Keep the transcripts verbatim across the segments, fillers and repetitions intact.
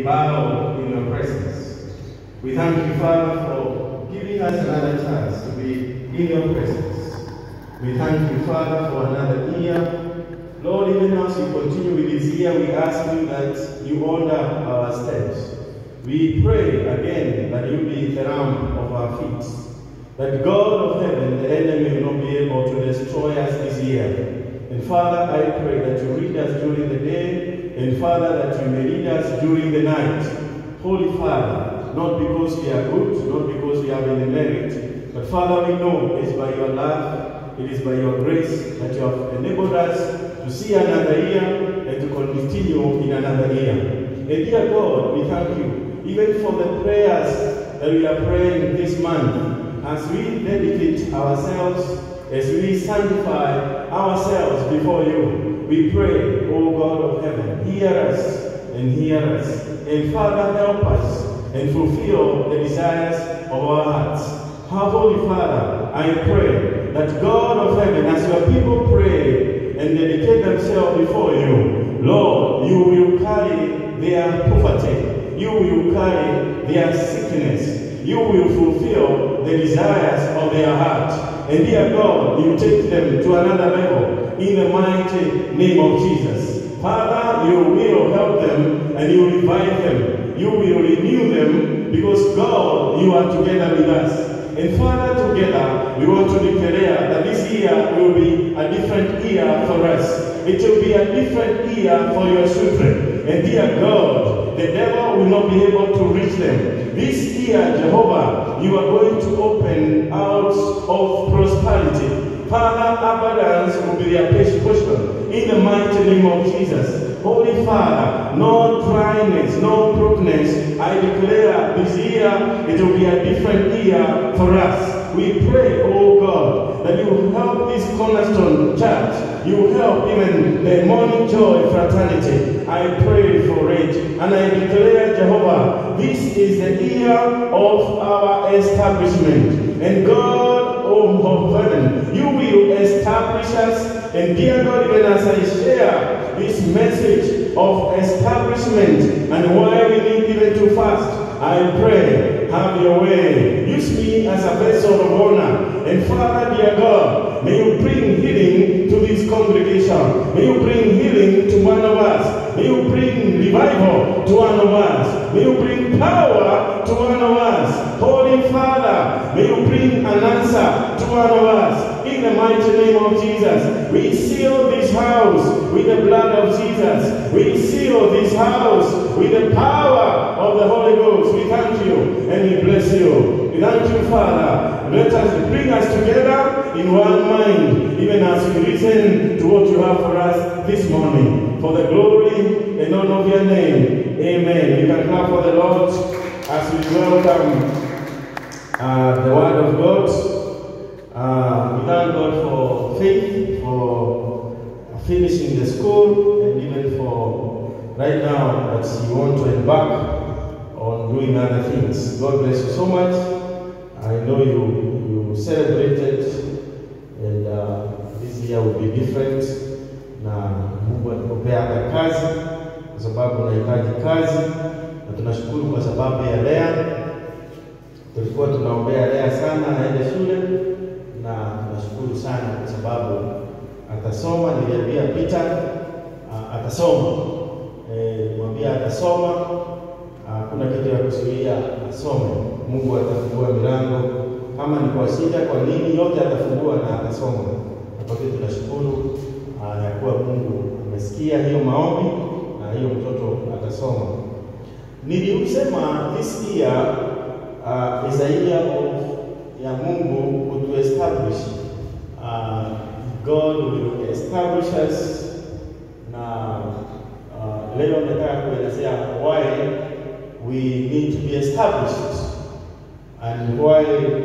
bow in your presence. We thank you, Father, for giving us another chance to be in your presence. We thank you, Father, for another year. Lord, even as we continue with this year, we ask you that you order our steps. We pray again that you be the lamp of our feet. That God of heaven, the enemy will not be able to destroy us this year. And Father, I pray that you lead us during the day, and Father, that you may lead us during the night. Holy Father, not because we are good, not because we have any merit, but Father, we know it is by your love, it is by your grace that you have enabled us to see another year and to continue in another year. And dear God, we thank you, even for the prayers that we are praying this month, as we dedicate ourselves, as we sanctify ourselves before you. We pray, O God of heaven, hear us and hear us. And Father, help us and fulfill the desires of our hearts. Our Holy Father, I pray that God of heaven, as your people pray and dedicate themselves before you, Lord, you will carry their poverty. You will carry their sickness. You will fulfill the desires of their heart. And dear God, you take them to another level in the mighty name of Jesus. Father, you will help them and you will revive them. You will renew them because God, you are together with us. And Father, together, we want to declare that this year will be a different year for us. It will be a different year for your children. And dear God, the devil will not be able to reach them. This year, Jehovah, you are going to open out of prosperity. Father, abundance will be their portion in the mighty name of Jesus. Holy Father, no dryness, no brokenness. I declare this year it will be a different year for us. We pray, oh God, that you will help this Cornerstone Church. You will help even the Morning Joy Fraternity. I pray for it. And I declare, Jehovah, this is the year of our establishment. And God, oh heaven, you will establish us. And dear God, even as I share this message of establishment and why we need even to fast, I pray, have your way. Use me as a vessel of honor. And Father, dear God, may you bring healing to this congregation. May you bring healing to one of us. May you bring revival to one of us. May you bring power to one of us. Holy Father, may you bring an answer to one of us. In the mighty name of Jesus, we seal this house with the blood of Jesus. We seal this house with the power of the Holy Ghost. We thank you and we bless you. We thank you, Father. Let us bring us together in one mind, even as we listen to what you have for us this morning. For the glory and honor of your name. Amen. You can clap for the Lord as we welcome uh, the word of God. Uh, we thank God for Faith, for finishing the school, and even for right now that you want to embark on doing other things. God bless you so much. I know you, you celebrated, and uh, this year will be different. Na Mungu atukupea hata kazi, kwa sababu unahitaji kazi, na tunashukuru kwa sababu ya Lea. Tulikuwa tunaombea Lea sana aende shule, na tunashukuru sana kwa sababu atasoma. Niliambia Peter uh, atasoma, eh, mwambia atasoma. Hakuna uh, kitu ya kuzuia asome. Mungu atafungua milango. Kama ni kwa shida, kwa nini, yote atafungua na atasoma. Kwa hiyo tunashukuru uh, ya kuwa Mungu amesikia hiyo maombi na hiyo mtoto atasoma. Nilisema this year uh, is a year of ya Mungu to establish. Uh, God will establish us. Na uh, leo nataka kuelezea why we need to be established and why,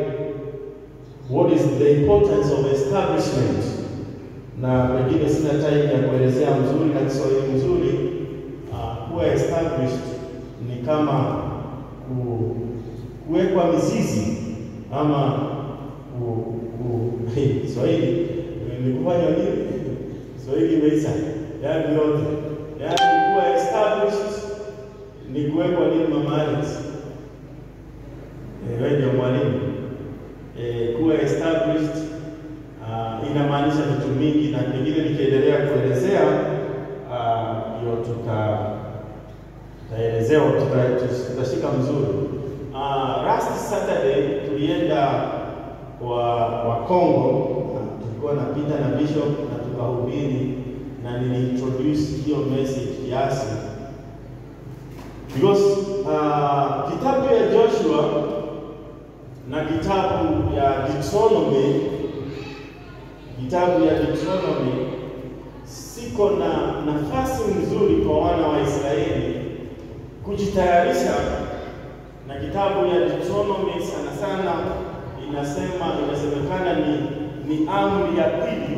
what is the importance of establishment. Na pengine sina time ya kuelezea mzuri na Kiswahili mzuri. Uh, kuwa established ni kama ku, kuwekwa mizizi ama ku, ku, hey, Swahili ni kufanya nini? Swahili imeisha. Yaani yote. Yaani kuwa established ni kuwekwa nini Mama Alex? Eh, wewe ndio mwalimu. Eh, kuwa established uh, inamaanisha vitu mingi, na pengine nikiendelea kuelezea hiyo uh, tuta taelezea tutashika mzuri. Uh, last Saturday tulienda kwa wa Kongo, tulikuwa na Peter na Bishop na tukahubiri, na niliintroduce hiyo message kiasi because uh, kitabu ya Joshua na kitabu ya Deuteronomy, kitabu ya Deuteronomy siko na nafasi nzuri kwa wana wa Israeli kujitayarisha, na kitabu ya Deuteronomy sana sana inasema inasemekana ni ni amri ya pili.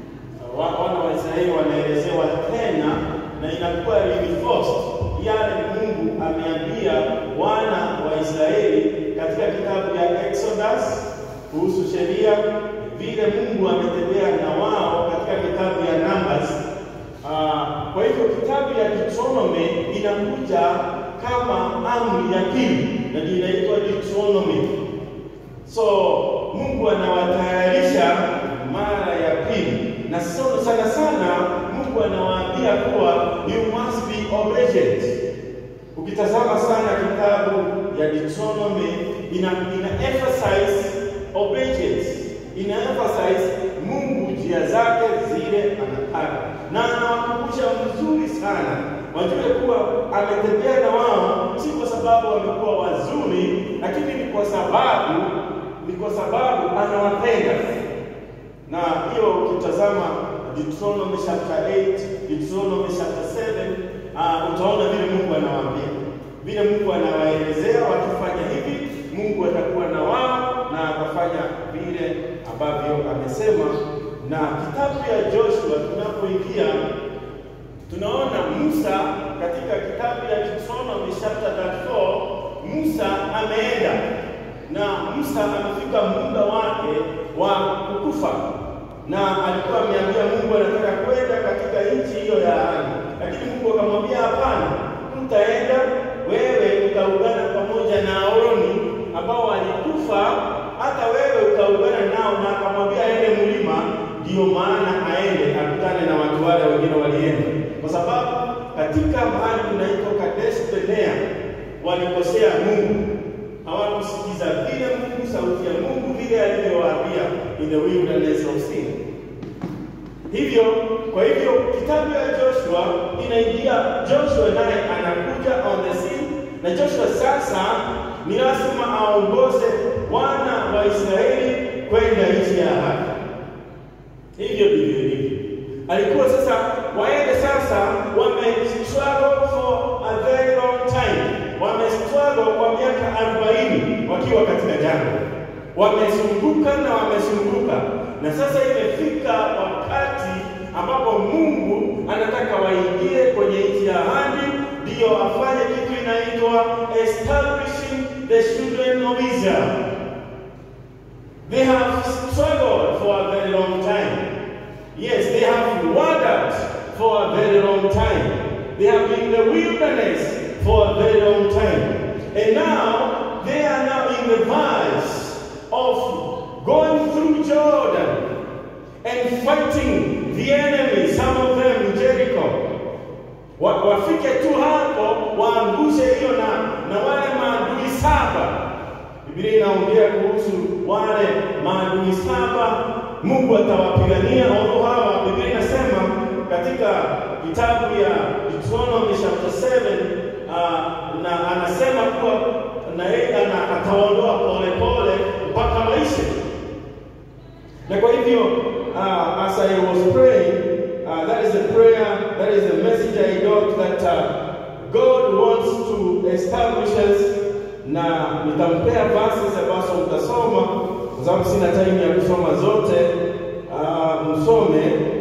Wana wa Israeli wanaelezewa tena na inakuwa reinforced yale Mungu ameambia wana wa Israeli katika kitabu ya Exodus kuhusu sheria, vile Mungu ametembea na wao katika kitabu ya Numbers. Uh, kwa hivyo kitabu ya Deuteronomy inakuja kama amri ya pili na inaitwa Deuteronomy. So Mungu anawatayarisha mara ya pili, na so, sana sana Mungu anawaambia kuwa you must be obedient. Ukitazama sana kitabu ya Deuteronomy ina, ina emphasize obedience, ina emphasize Mungu njia zake zile anataka, na anawakumbusha mzuri sana wajue kuwa ametembea na wao, si kwa sababu wamekuwa wazuri, lakini ni kwa sababu ni kwa sababu anawapenda. Na hiyo ukitazama Deuteronomy chapter eight, Deuteronomy chapter seven, uh, utaona vile Mungu anawaambia, vile Mungu anawaelezea wakifanya hivi Mungu atakuwa na wao na atafanya vile ambavyo amesema. Na kitabu ya Joshua tunapoingia tunaona Musa katika kitabu ya Deuteronomy chapter thirty-four, Musa ameenda na Musa amefika muda wake wa kukufa, na alikuwa ameambia Mungu anataka kwenda katika nchi hiyo ya ahadi, lakini Mungu akamwambia hapana, utaenda wewe utaungana pamoja na Aroni ambao walikufa, hata wewe utaungana nao, na akamwambia aende mlima. Ndio maana aende akutane na watu wale wengine walienda, kwa sababu katika mahali kunaitwa Kadesh Barnea walikosea Mungu, hawakusikiza vile Mungu, sauti ya Mungu vile alivyowaambia in the wilderness of sin. Hivyo kwa hivyo kitabu ya Joshua inaingia, Joshua naye anakuja on the scene, na Joshua sasa ni lazima aongoze wana wa Israeli kwenda nchi ya ahadi. Hivyo ndivyo hivyo alikuwa sasa waende. Sasa wame struggle for a very long time, wame struggle kwa miaka arobaini wakiwa katika jangwa, wamezunguka na wamezunguka, na sasa imefika wakati ambapo Mungu anataka waingie kwenye nchi ya ahadi, ndio afanye kitu inaitwa establishing the children of Israel. They have struggled for a very long time. Yes, they have wandered for a very long time. They have been in the wilderness for a very long time. And now, they are now in the verge of going through Jordan and fighting the enemy, some of them in Jericho. Wafike tu hapo, waangushe hiyo na, na wale maadui saba. Biblia inaongea kuhusu wale maadui saba, Mungu atawapigania wao hawa. Biblia inasema katika kitabu ya Deuteronomy chapter seven, uh, na anasema kuwa na yeye ataondoa pole pole mpaka maisha. Na kwa hivyo uh, as I was praying, uh, that is the prayer, that is the message I got, that uh, God wants to establish us. Na nitampea verses ambazo mtasoma kwa sababu sina time ya kusoma zote. Uh, msome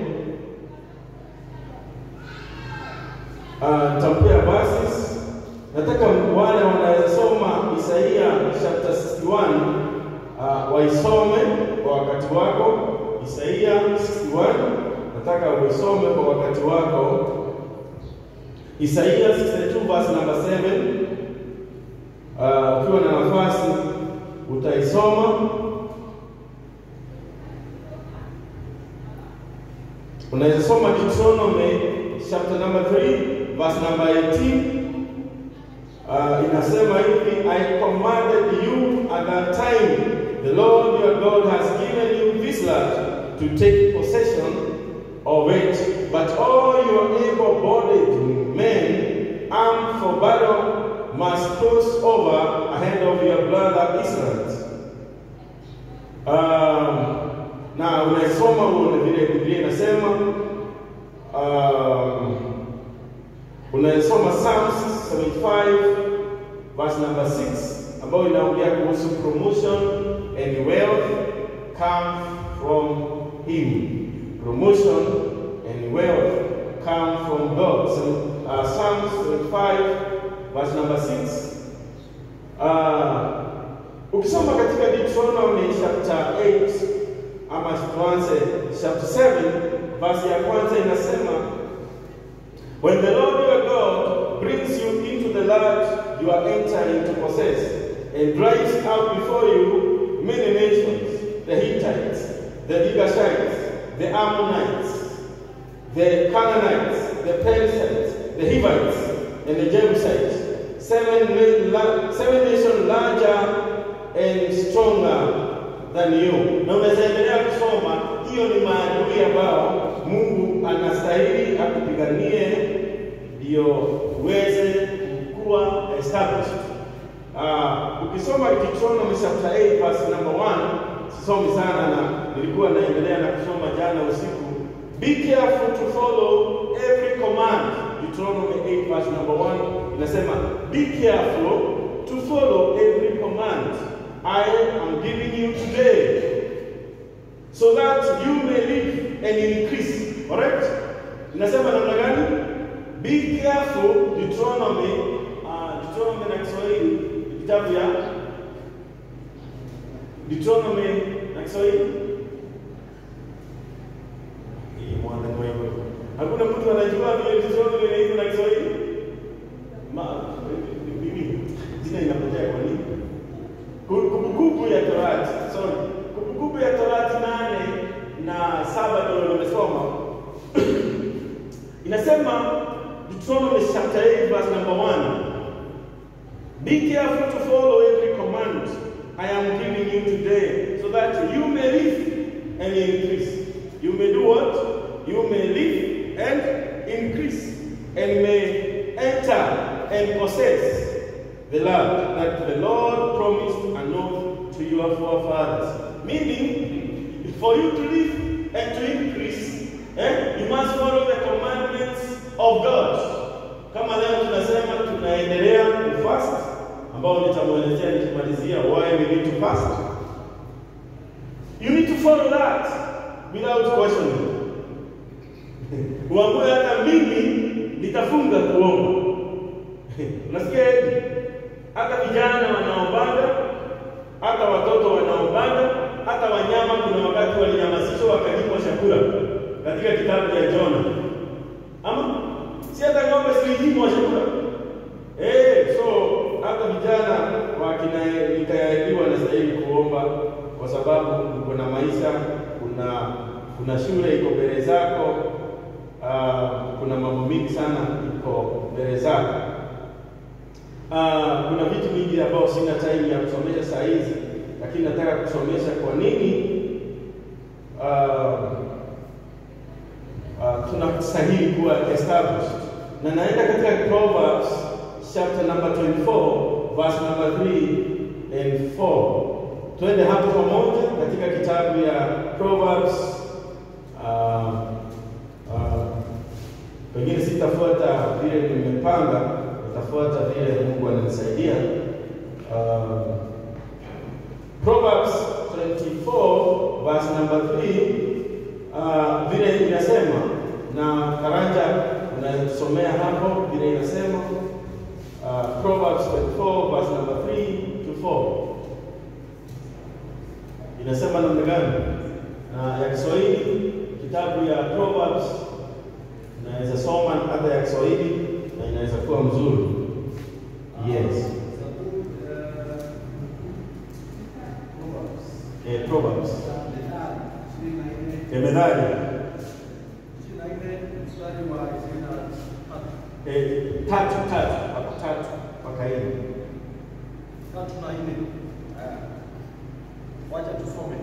uh, nitampea verses. Nataka wale wanaweza soma Isaia chapter sixty-one, uh, waisome kwa wakati wako. Isaia sixty-one nataka uisome kwa wakati wako. Isaia sixty-two verse number seven. soma, unaweza soma Deuteronomy chapter number three verse number eighteen. Uh, inasema hivi, I commanded you at that time, the Lord your God has given you this land to take possession of it, but all your able-bodied men armed for battle must cross over ahead of your brother Israel. Um, na unasoma uone vile Biblia inasema, um, unasoma Psalms seventy-five verse number six, ambayo inaongea kuhusu promotion and wealth come from him. Promotion and wealth come from God. So uh, Psalms seventy-five verse number six. Uh, ukisoma katika Deuteronomy chapter eight ama tuanze chapter seven verse ya kwanza inasema, when the Lord your God brings you into the land you are entering to possess, and drives out before you many nations, the Hittites, the Girgashites, the Ammonites, the Canaanites, the Perizzites, the Hivites, and the Jebusites, seven, seven nations larger and stronger than you. Na unaendelea kusoma, hiyo ni maadui ambao Mungu anastahili akupiganie ndio uweze kuwa established. Uh, ukisoma Deuteronomy chapter eight verse number one, sisomi sana na nilikuwa naendelea na kusoma jana usiku. Be careful to follow every command. Deuteronomy eight verse number one inasema, be careful to follow every command I am giving you today, so that you may live and increase. Alright? Inasema namna gani? Be careful. Deuteronomy, uh, Deuteronomy na Kiswahili, kitabu ya Deuteronomy na Kiswahili. Hii mwana kwa hivyo. Hakuna mtu anajua vile Deuteronomy inaitwa na Kiswahili? Ma, mimi jina inapotea kwa nini? Kumbukumbu ya Torati, sorry. Kumbukumbu ya Torati nane na saba ndio nimesoma. Inasema Deuteronomy chapter eight verse number one. Be careful to follow every command I am giving you today, so that you may live and increase. You may do what? You may live and increase, and may enter and possess the land that the Lord promised an oath to your forefathers. Meaning, for you to live and to increase, eh, you must follow the commandments of God. Kama leo tunasema tunaendelea kufast, ambao nitamuelezea nikimalizia why we need to fast. You need to follow that without questioning. Uamue hata mimi nitafunga kuomba. Unasikia hivi? Hata vijana wanaombanga, hata watoto wanaombanga, hata wanyama kuna wakati walinyamazishwa wakanyimwa chakula katika kitabu cha Jona. Ama si hata ng'ombe zilinyimwa chakula. Eh, so hata vijana wakina nikayaeliwa na stahili kuomba kwa sababu kuna maisha, kuna kuna shule iko mbele zako, uh, kuna mambo mingi sana iko mbele zako. Uh, kuna vitu vingi ambao sina time ya kusomesha saa hizi, lakini nataka kusomesha kwa nini uh, uh, tunastahili kuwa established. Na naenda katika Proverbs chapter number twenty-four verse number three and four. Twende hapo pamoja katika kitabu ya Proverbs. Uh, uh, pengine sitafuata vile nimepanga, nitafuata vile Mungu ananisaidia. Uh, Proverbs twenty-four verse number three, uh, vile inasema, na Karanja unasomea hapo vile inasema. Uh, Proverbs twenty-four verse number three to four. Inasema namna gani? Na ya Kiswahili kitabu ya Proverbs naweza soma hata ya Kiswahili na inaweza kuwa mzuri. Yes. wakaenda. Tatu na nne. Haya. Wacha tusome.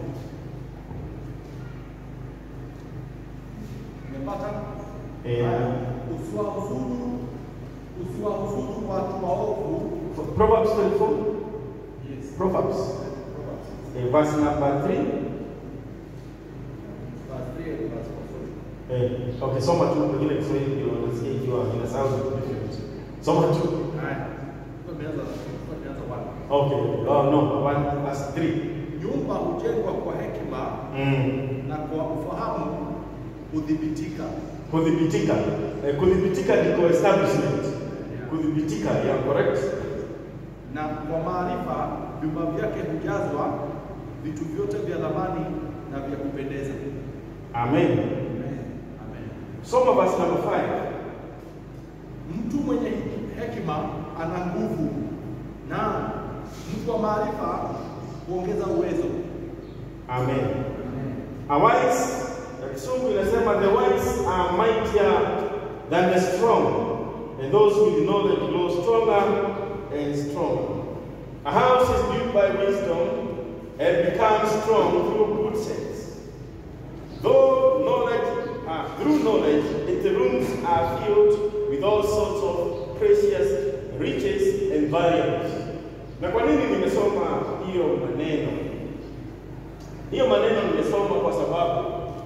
Umepata? Eh, Usiwahusudu, usiwahusudu watu waovu. Proverbs twenty-four. Yes. Proverbs. Proverbs. Eh, verse number three. Verse three and verse four. Eh, okay, soma tu pengine Kiswahili ndio nasikia ikiwa ina sound different. Soma tu. Haya. Tumeanza tumeanza wapi? Okay. Oh no, one verse three. Nyumba hujengwa kwa hekima Mm. na kwa ufahamu hudhibitika. Kudhibitika. Eh, kudhibitika ndiko establishment. Kudhibitika, yeah, correct. Na kwa maarifa vyumba vyake hujazwa vitu vyote vya thamani na vya kupendeza. Amen. Amen. Soma verse number five. Mtu mwenye hekima ana nguvu, na mtu wa maarifa huongeza uwezo. Amen. A wise, Kizungu inasema the wise are mightier than the strong, and those with knowledge grow stronger and stronger. A house is built by wisdom and becomes strong through good sense. Though knowledge, uh, through knowledge, its rooms are filled with all sorts of precious riches and valuables. Na kwa nini nimesoma hiyo maneno? Hiyo maneno nimesoma kwa sababu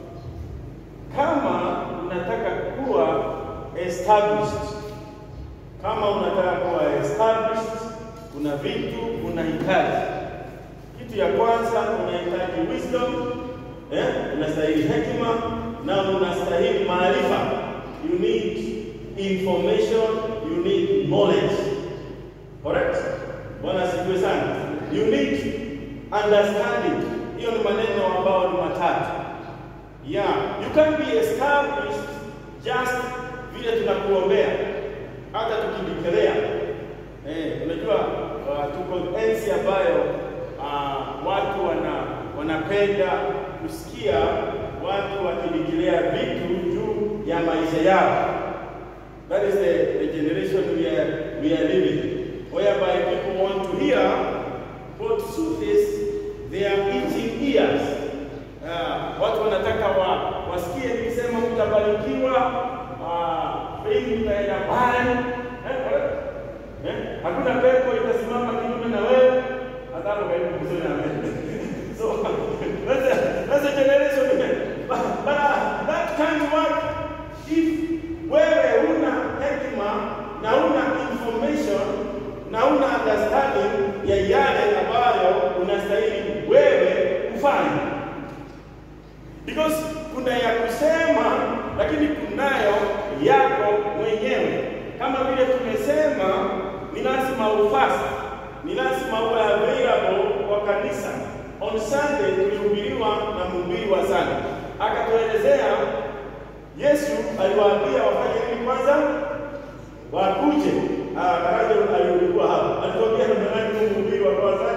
kama unataka kuwa established, kama unataka kuwa established, kuna vitu unahitaji. Kitu ya kwanza unahitaji wisdom, eh? Unastahili hekima na unastahili maarifa. You need information, you need knowledge. Correct? Bwana asifiwe sana. You need understanding. Hiyo ni maneno ambayo ni matatu. Yeah, you can be established just vile tunakuombea. Hata tukideclare. Eh, unajua uh, tuko enzi ambayo uh, watu wana wanapenda kusikia watu wakideclare vitu juu ya maisha yao. That is the, the generation we are we are living, whereby people want to hear what soothes their itching ears. Uh, watu wanataka wa, wasikie nikisema mtabarikiwa, uh, wengi mtaenda mbali, eh, eh, hakuna pepo itasimama kinyume na wewe, hata hapo karibu kusema amen. So that's a, that's a generation, but, but uh, that can't work if wewe una hekima na una information na una understanding ya yale ambayo unastahili wewe kufanya. Because kuna ya kusema lakini kunayo yako mwenyewe. Kama vile tumesema ni lazima ufast, ni lazima uwe available kwa kanisa. On Sunday tulihubiriwa na mhubiri wa sana. Akatuelezea Yesu aliwaambia wafanye nini kwanza? Wakuje. Ah, karaja alikuwa hapa. Alituambia namna gani mhubiri wa kwanza?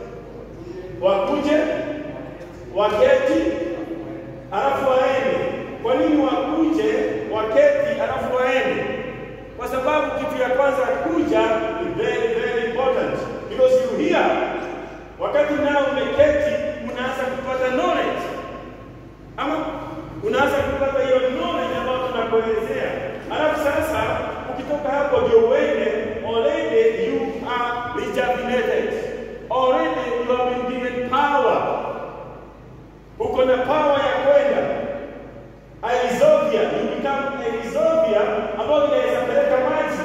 Wakuje, waketi, alafu waende. Kwa nini wakuje, waketi, alafu waende? Kwa sababu kitu ya kwanza kuja ni very very important, because you hear. Wakati nao umeketi unaanza kupata knowledge. Ama unaanza kupata hiyo knowledge ambayo tunakuelezea. Alafu sasa ukitoka hapo ndio uende, already you are rejuvenated. Already you have been given power. Uko na power ya kwenda. Aizovia, you become Aizovia ambayo inaweza peleka maji.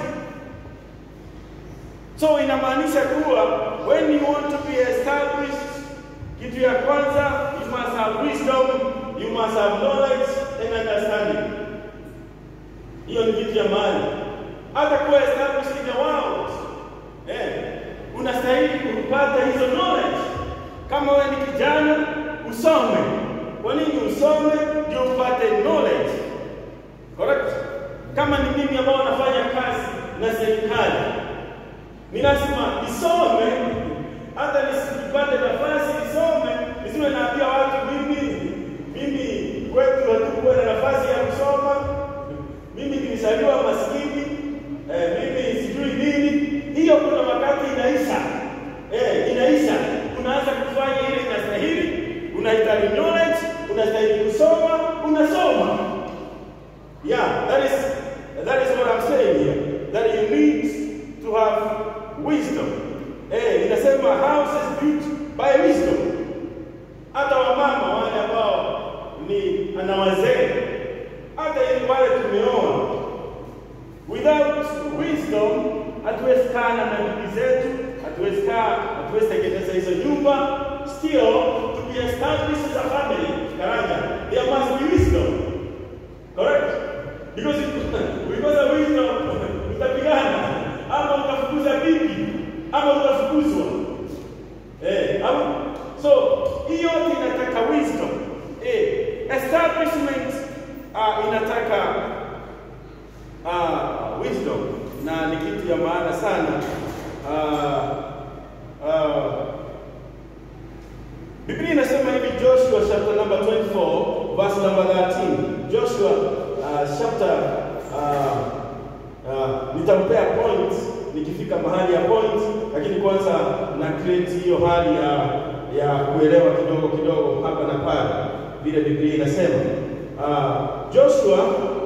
So inamaanisha kuwa when you want to be established, kitu ya kwanza, you must have wisdom, you must have knowledge and understanding. Hiyo ni kitu ya maana. Hata kuwa established in the world, eh, unastahili kupata hizo knowledge. Kama wewe ni kijana, usome. Kwa nini usome? Ndio upate knowledge. Correct? Kama ni mimi ambao nafanya kazi na serikali, ni lazima nisome, hata nisipate nafasi nisome, nisiwe naambia watu mimi mimi kwetu hatukuwa na nafasi ya kusoma, mimi nilisaliwa maskini, eh, mimi sijui nini. Hiyo kuna wisdom. Hata wamama wale ambao ni ana wazee, hata ili wale tumeoa, without wisdom hatuwezi kaa na bibi zetu, hatuwezi kaa, hatuwezi tengeneza hizo nyumba. Still, to be established as a family, Karanja, there must be wisdom. Correct? Because it, because of wisdom, utapigana, ama utafukuza bibi, ama utafukuzwa. Eh, ama, so, hiyo inataka wisdom. Eh, establishment uh, inataka uh, wisdom, na ni kitu ya maana sana. Uh, uh, Biblia inasema hivi, Joshua chapter number twenty-four verse number thirteen. Joshua uh, chapter uh, uh, nitampea point nikifika mahali ya point, lakini kwanza na create hiyo hali ya ya kuelewa kidogo kidogo hapa na pale vile Biblia inasema. Uh, Joshua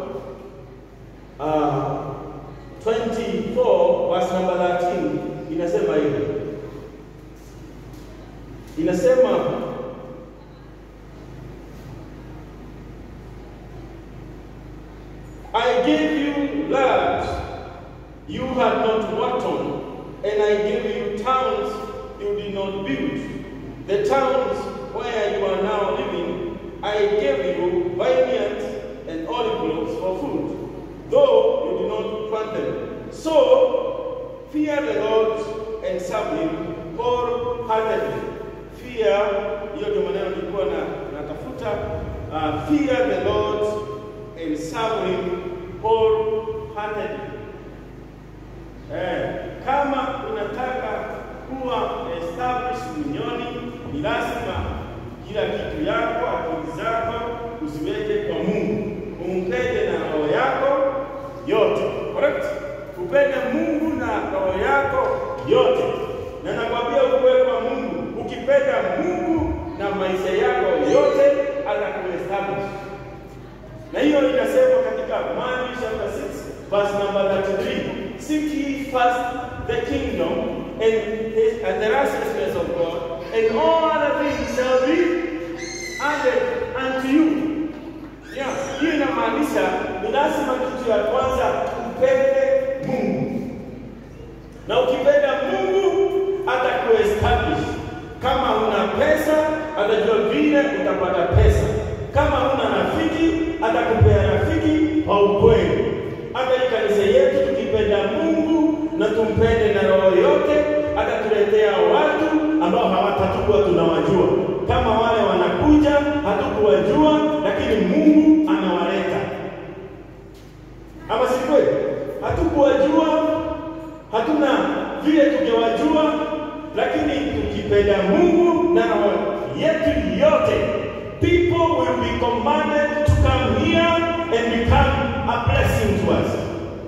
uh, twenty-four verse number thirteen inasema hivi. Inasema I gave you land you had not worked on, and I gave you towns you did not build. The towns where you are now living, I gave you vineyards and olive groves for food, though you did not plant them. So fear the Lord and serve Him wholeheartedly. Fear, hiyo ndio maneno nilikuwa na natafuta. Uh, fear the Lord and serve Him wholeheartedly. Eh, kama unataka kuwa established duniani, ni lazima kila kitu yako, akili zako usiweke kwa Mungu. Umpende na roho yako yote. Correct? Upende Mungu na roho yako yote. Na nakwambia ukweli kwa Mungu, ukipenda Mungu na maisha yako yote, atakuestablish. Na hiyo inasema katika Matthew chapter six verse number thirty-three. Seek ye first the kingdom and, his, and the righteousness of God, and all other things shall be added unto you. Yeah, hiyo inamaanisha ni lazima kitu ya kwanza upende Mungu. Na ukipenda Mungu atakuestablish. Kama una pesa, atajua vile utapata pesa. Kama una rafiki, atakupea rafiki wa ukweli. Hata hii kanisa yetu tukipenda Mungu na tumpende na roho yote, atatuletea watu ambao hawatakuwa tunawajua. Kama wale wanakuja hatukuwajua, lakini Mungu anawaleta. Ama si kweli? Hatukuwajua, hatuna vile tungewajua, lakini tukipenda Mungu na roho yetu yote, people will be commanded to come here and become a blessing to us.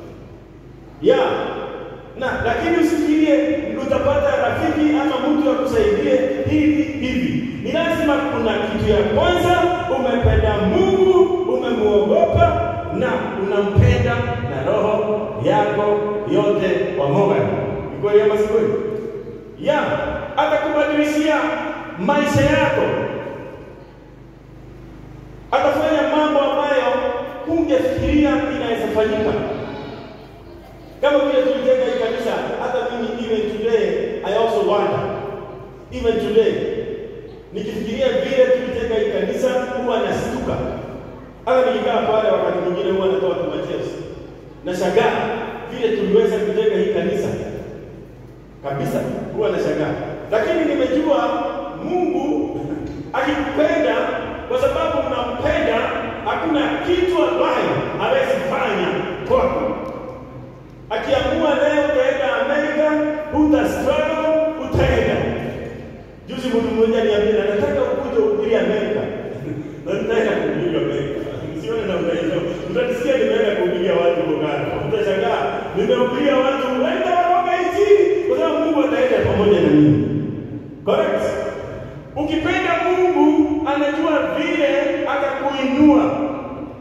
Yeah. Na lakini usifikirie utapata rafiki ama mtu akusaidie hivi hivi. Ni lazima kuna kitu ya kwanza, umependa Mungu, umemuogopa na unampenda na roho yako yote pamoja. Ni kweli ama si kweli? Yeah, atakubadilishia maisha yako. Atafanya mambo ambayo ungefikiria inaweza fanyika. Kama vile tulijenga hii kanisa, hata mimi even today I also wonder. Even today nikifikiria vile tulijenga hii kanisa huwa nashtuka. Hata nikikaa pale wakati mwingine huwa natoa tumachesi. Nashangaa vile tuliweza kujenga hii kanisa. Kabisa huwa nashangaa. Lakini nimejua Mungu akikupenda, kwa sababu unampenda, hakuna kitu ambayo hawezi fanya kwako. Akiamua leo utaenda Amerika, uta struggle, utaenda. Juzi mtu mmoja niambia nataka ukuje uhubiri Amerika. Na nitaenda kuhubiri Amerika. Msione na mtaenda. Mtatisikia nimeenda kuhubiria watu Uganda. Mtashangaa, nimehubiria watu waenda waroga nchini, kwa sababu Mungu ataenda pamoja na mimi. Correct? Ukipenda Mungu, anajua vile atakuinua.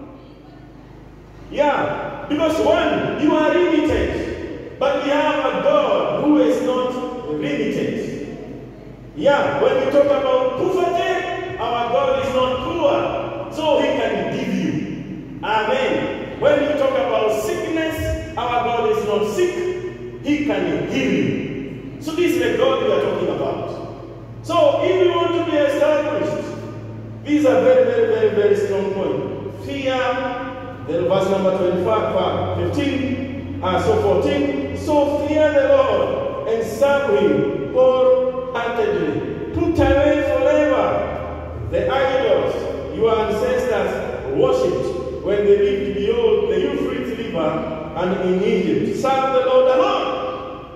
Yeah. Because one, you are limited, but we have a God who is not limited. Yeah, when we talk about poverty, our God is not poor, so He can give you. Amen. When we talk about sickness, our God is not sick, He can heal you. So this is the God we are talking about. So if you want to be established, these are very, very, very, very strong points. Fear, the verse number twenty-five, fifteen, uh, so fourteen. So fear the Lord and serve Him wholeheartedly. Put away forever the idols your ancestors worshipped when they lived beyond the Euphrates River and in Egypt. Serve the Lord alone.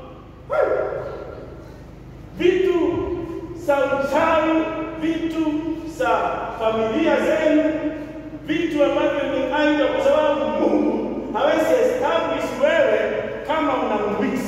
Vitu sa uchawi, vitu sa familia zenu, vitu ambavyo ni idol, kwa sababu Mungu hawezi establish wewe kama una mix.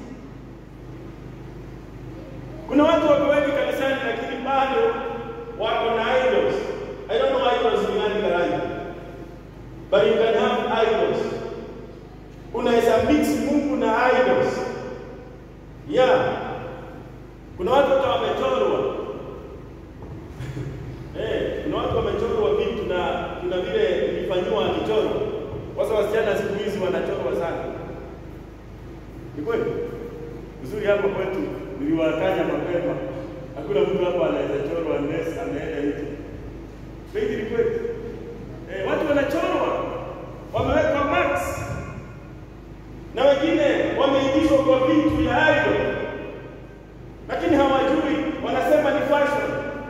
Kuna watu wako wengi kanisani lakini bado wako na idols. I don't know idols ni nani gani, but you can have idols. Unaweza mix Mungu na idols. Yeah. Kuna watu hata wamechorwa. Eh, kuna watu wamechorwa vitu na kuna vile ilifanywa michoro. Kwa sababu wasichana siku hizi wanachorwa sana. Ni kweli? Uzuri hapo kwetu niliwakanya mapema. Hakuna mtu hapa anaweza chorwa unless ameenda nje. Kweli ni kweli? Eh, watu wanachorwa. Wameweka max. Na wengine wameingizwa kwa vitu ya idol. Lakini hawajui, wanasema ni fashion.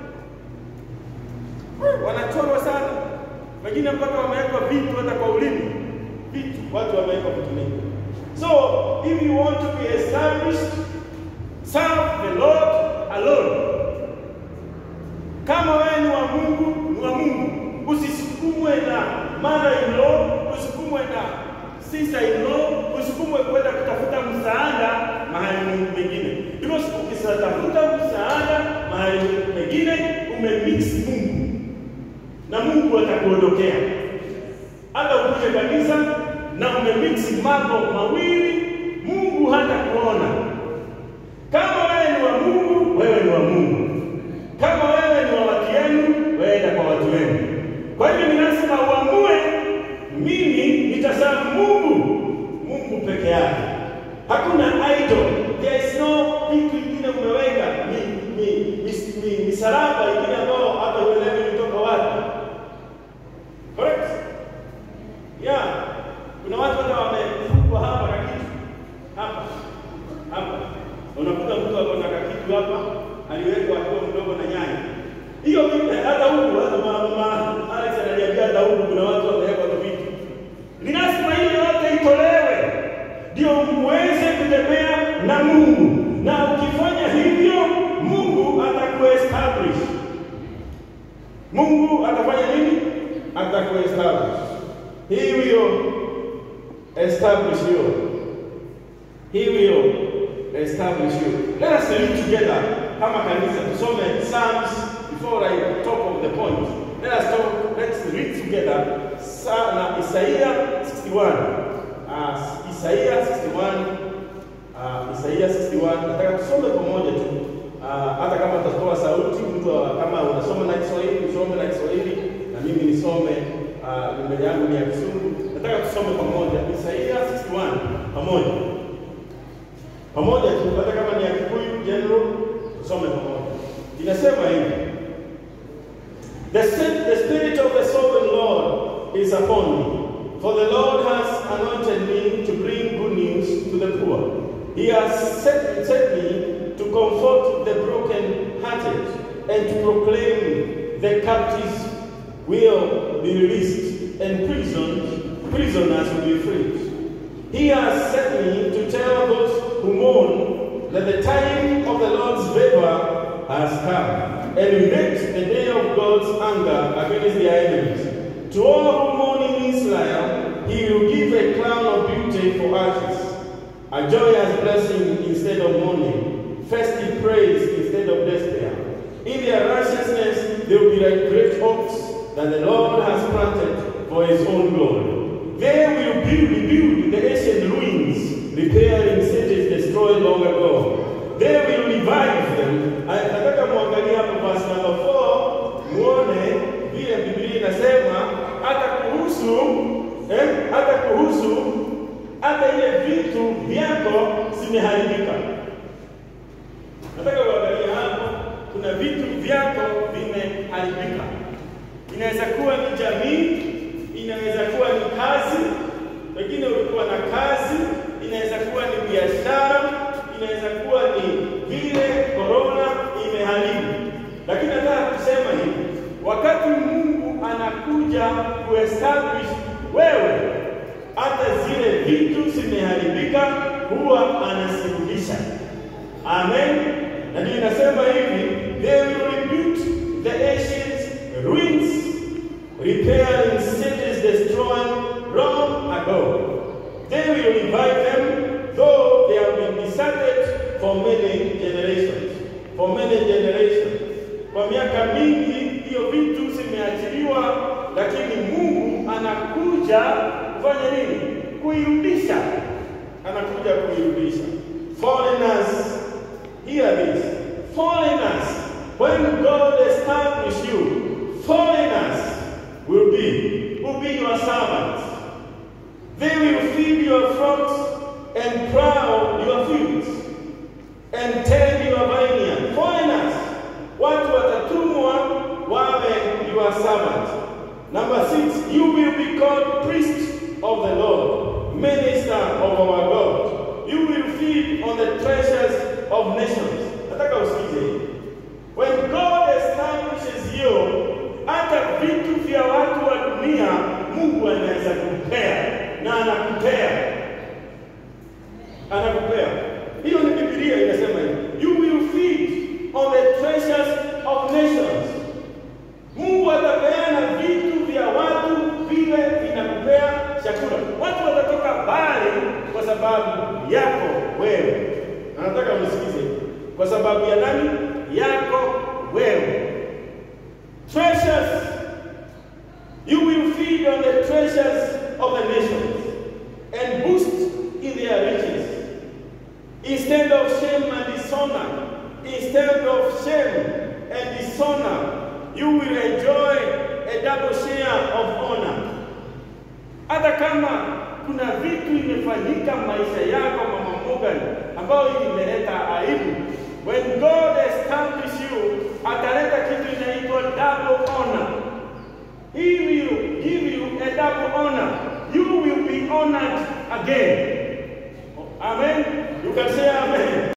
Wanachorwa sana. Wengine mpaka wameweka vitu hata kwa ulimi. Vitu, watu wameweka vitu mingi. So, if you want to be established, serve the Lord alone. Kama wewe ni wa Mungu, ni wa Mungu. Usisukumwe na mother-in-law, usisukumwe na sister-in-law, usisukumwe kwenda kutafuta msaada mahali mengine. Because ukisatafuta msaada mahali mengine, umemix Mungu. Na Mungu atakuondokea. Hata ukuje kanisa na umemix mambo mawili, Mungu hata kuona. Kama wewe ni wa Mungu, wewe ni wa Mungu. Kama wewe ni wa watu wenu, wewe kwa watu wenu. Kwa hivyo ni lazima uamue, mimi nitasafu Mungu, Mungu peke yake. Hakuna idol. There is no vitu vingine umeweka ni ni ni misalaba ingine ambao hata uelewe kutoka wapi. Correct? Yeah. Kuna watu hata wamefungwa hapa na kitu. Hapa. Hapa. Unakuta mtu ako na kitu hapa, aliwekwa akiwa mdogo na nyanya. Hiyo hata huko hata mama Alex ananiambia hata huko kuna watu wamewekwa kwa vitu. Ni lazima hiyo yote itolewe. Ndio muweze kutembea na Mungu. Na ukifanya hivyo, Mungu atakuestablish. Mungu atafanya nini? Atakuestablish. He will establish you. He will establish you. Let us read together. Kama kanisa tusome Psalms before I talk of the point. Let us talk, let's read together. Sana Isaiah sixty-one. Uh, Isaiah sixty-one. Uh, Isaiah sixty-one. Nataka tusome pamoja tu. Uh, hata kama tutatoa sauti, mtu kama unasoma na Kiswahili, usome na Kiswahili na mimi nisome uh, mbele yangu ni ya Kizungu. Nataka tusome pamoja Isaiah sixty-one pamoja. Pamoja tu, hata kama ni ya Kikuyu general, tusome pamoja. Inasema hivi: The Spirit of the Sovereign Lord is upon me, for the Lord has anointed me to bring good news to the poor. He has set, set me to comfort the broken-hearted and to proclaim the captives will be released and prisoners, prisoners will be freed. He has set me to tell those who mourn that the time of the Lord's favor has come, and relate the day of God's anger against their enemies. To all who mourn in Israel, He will give a crown of beauty for ashes, a joyous blessing instead of mourning, festive praise instead of despair. In their righteousness, they will be like great oaks that the Lord has planted for His own glory. They will build, rebuild the ancient ruins, repairing cities destroyed long ago. They will revive them. Nataka muangalie hapo verse number four, muone vile Biblia inasema hata kuhusu eh, hata kuhusu hata ile vitu vyako zimeharibika. Nataka uangalie hapo, kuna vitu vyako vimeharibika. Inaweza kuwa ni jamii, inaweza kuwa ni kazi, wengine ulikuwa na kazi, inaweza kuwa ni biashara, inaweza kuwa ni vile corona imeharibu. Lakini nataka kusema hivi, wakati Mungu anakuja kuestablish wewe, hata zile vitu zimeharibika huwa anasuluhisha. Amen. Na ndio inasema hivi, they will rebuild the ancient ruins, repairing cities destroyed long ago. They will revive them, though they have been deserted for many generations. For many generations. Kwa miaka mingi hiyo vitu zimeachiliwa, lakini Mungu anakuja kufanya nini? Kuirudisha. Anakuja kuirudisha. Foreigners, hear this. Foreigners, when God establishes you, foreigners will be, will be your servants. They will feed your flocks and plow your fields and tend your vineyard. Foreigners, watu watatumwa wawe your servants. Number six, you will be called priest of the Lord, minister of our God. You will feed on the treasures of nations. Nataka usikize. When God establishes you, hata vitu vya watu wa dunia Mungu anaweza kupea na anakupea. Anakupea. Hiyo ni Biblia inasema hivi. You will feed on the treasures of nations. Mungu atapeana vitu vya watu vile vinakupea chakula. Watu watatoka mbali kwa sababu yako wewe. Nataka unisikize. Kwa sababu ya nani? Yako wewe. Treasures. You will feed on the treasures of the nations and boost in their riches. Instead of shame and dishonor, instead of shame and dishonor, you will enjoy a double share of honor. Hata kama kuna vitu imefanyika maisha yako Mama Morgan ambao imeleta aibu, when God establishes you, ataleta kitu inaitwa double honor. He will give you a double honor. You will be honored again. Amen. You can say amen.